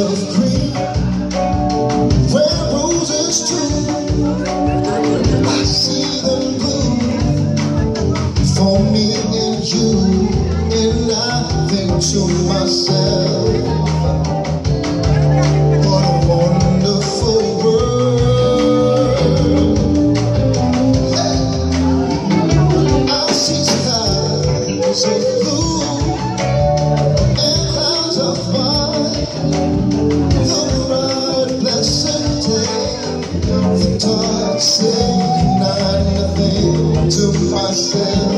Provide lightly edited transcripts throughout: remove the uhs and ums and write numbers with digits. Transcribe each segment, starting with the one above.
of green, where roses too. I see them bloom for me and you, and I think to myself, what a wonderful world. I see skies of blue and clouds of white, the bright blessed day, the dark sacred night, and I think to myself,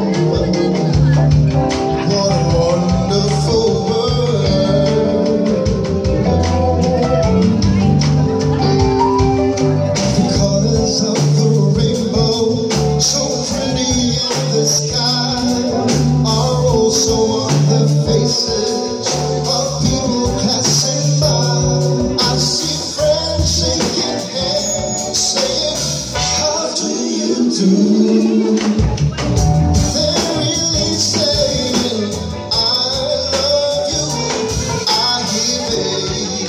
what a wonderful world. The colors of the rainbow, so pretty in the sky, are also on the faces of people passing by. I see friends shaking hands, saying, how do you do? They're really saying, I love you. I hear